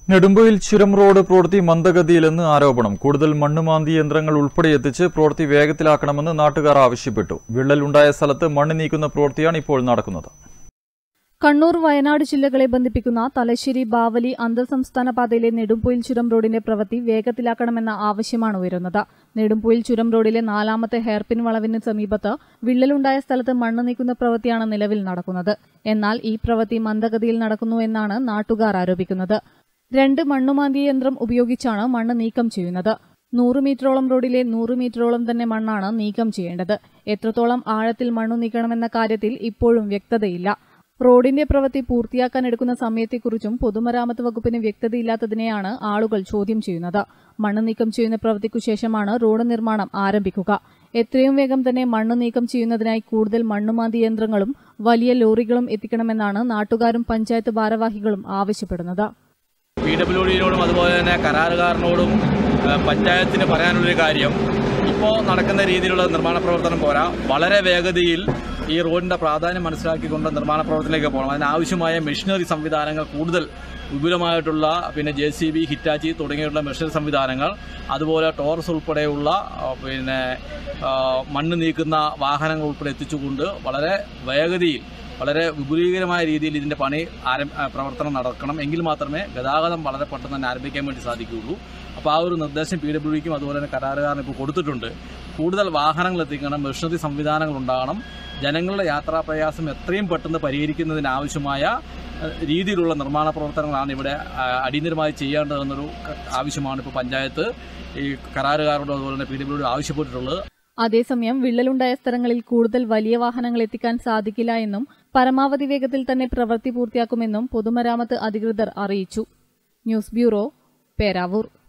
നെടുമ്പയിൽ ചുരം റോഡ് പ്രവൃത്തി മന്ദഗതിയിലെന്ന് ആരോപണം. കൂടുതൽ മണ്ണുമാന്തി യന്ത്രങ്ങൾ ഉൾപ്പെടെ എത്തിച്ച് പ്രവൃത്തി വേഗത്തിലാക്കണമെന്ന് നാട്ടുകാർ ആവശ്യപ്പെട്ടു. വിള്ളലുണ്ടായ സ്ഥലത്ത് മണ്ണ് നീക്കുന്ന പ്രവൃത്തിയാണ് ഇപ്പോൾ നടക്കുന്നത്. കണ്ണൂർ വയനാട് ജില്ലകളെ ബന്ധിപ്പിക്കുന്ന തലശ്ശേരി ബാവലി അന്തർസംസ്ഥാന പാതയിലെ നെടുമ്പൊയിൽ ചുരം റോഡിന്റെ പ്രവൃത്തി വേഗത്തിലാക്കണമെന്ന ആവശ്യമാണ് ഉയരുന്നത്. നെടുമ്പൊയിൽ ചുരം റോഡിലെ 4ാമത്തെ ഹെയർപിൻ വളവിന് സമീപത്ത് വിള്ളലുണ്ടായ സ്ഥലത്ത് മണ്ണ് നീക്കുന്ന പ്രവൃത്തിയാണ് നിലവിൽ നടക്കുന്നത്. എന്നാൽ ഈ പ്രവൃത്തി മന്ദഗതിയിൽ നടക്കുന്നു എന്നാണ് നാട്ടുകാർ ആരോപിക്കുന്നത്. 2 മണ്ണുമാന്തി യന്ത്രം ഉപയോഗിച്ചാണ് മണ്ണ് നീക്കം ചെയ്യുന്നത്. 100 മീറ്ററോളം റോഡിലെ 100 മീറ്ററോളം തന്നെ മണ്ണാണ് നീക്കം ചെയ്യേണ്ടത്. എത്രത്തോളം ആഴത്തിൽ മണ്ണു നീക്കണമെന്ന കാര്യത്തിൽ ഇപ്പോഴും വ്യക്തതയില്ല. റോഡിന്റെ പ്രവൃത്തി പൂർത്തിയാക്കാൻ എടുക്കുന്ന സമയത്തെക്കുറിച്ചും പൊതുമരാമത്ത് വകുപ്പിന് വ്യക്തതയില്ലാത്തതിനെയാണ് ആളുകൾ ചോദ്യം ചെയ്യുന്നത്. മണ്ണ് നീക്കം ചെയ്യുന്ന പ്രവൃത്തിക്കു ശേഷമാണ് റോഡ് നിർമ്മാണം ആരംഭിക്കുക. എത്രയും വേഗം തന്നെ മണ്ണ് നീക്കം ചെയ്യുന്നതിനായി കൂടുതൽ മണ്ണുമാന്തി യന്ത്രങ്ങളും വലിയ ലോറികളും എത്തിക്കണമെന്നാണ് നാട്ടുകാരും പഞ്ചായത്ത് ഭാരവാഹികളും ആവശ്യപ്പെടുന്നത്. PWDയോടും അതുപോലെ തന്നെ കരാറുകാരനോടും പഞ്ചായത്തിന് പറയാനുള്ളൊരു കാര്യം, ഇപ്പോൾ നടക്കുന്ന രീതിയിലുള്ള നിർമ്മാണ പ്രവർത്തനം പോരാ. വളരെ വേഗതയിൽ ഈ റോഡിന്റെ പ്രാധാന്യം മനസ്സിലാക്കിക്കൊണ്ട് നിർമ്മാണ പ്രവർത്തനത്തിലേക്ക് പോകണം. അതിനാവശ്യമായ മെഷീനറി സംവിധാനങ്ങൾ കൂടുതൽ വിപുലമായിട്ടുള്ള JCB, ഹിറ്റാച്ചി തുടങ്ങിയുള്ള മെഷീനറി സംവിധാനങ്ങൾ, അതുപോലെ ടോറസ് ഉൾപ്പെടെയുള്ള മണ്ണ് നീക്കുന്ന വാഹനങ്ങൾ ഉൾപ്പെടെ എത്തിച്ചുകൊണ്ട് വളരെ വേഗതയിൽ വളരെ വിപുലീകരമായ രീതിയിൽ ഇതിന്റെ പണി പ്രവർത്തനം നടക്കണം. എങ്കിൽ മാത്രമേ ഗതാഗതം വളരെ പെട്ടെന്ന് തന്നെ ആരംഭിക്കാൻ വേണ്ടി സാധിക്കുകയുള്ളൂ. അപ്പോൾ ആ ഒരു നിർദ്ദേശം PWDക്കും അതുപോലെ തന്നെ കരാറുകാരനും ഇപ്പോൾ കൊടുത്തിട്ടുണ്ട്. കൂടുതൽ വാഹനങ്ങൾ എത്തിക്കണം, മെഷീനറി സംവിധാനങ്ങൾ ഉണ്ടാകണം. ജനങ്ങളുടെ യാത്രാ പ്രയാസം എത്രയും പെട്ടെന്ന് പരിഹരിക്കുന്നതിനാവശ്യമായ രീതിയിലുള്ള നിർമ്മാണ പ്രവർത്തനങ്ങളാണ് ഇവിടെ അടിയന്തരമായി ചെയ്യേണ്ടതെന്നൊരു ആവശ്യമാണ് ഇപ്പോൾ പഞ്ചായത്ത് ഈ കരാറുകാരോടും അതുപോലെ തന്നെ PWD ആവശ്യപ്പെട്ടിട്ടുള്ളത്. അതേസമയം വിള്ളലുണ്ടായ സ്ഥലങ്ങളിൽ കൂടുതൽ വലിയ വാഹനങ്ങൾ എത്തിക്കാൻ സാധിക്കില്ല എന്നും പരമാവധി വേഗത്തിൽ തന്നെ പ്രവൃത്തി പൂർത്തിയാക്കുമെന്നും പൊതുമരാമത്ത് അധികൃതർ അറിയിച്ചു. News bureau, Peravoor.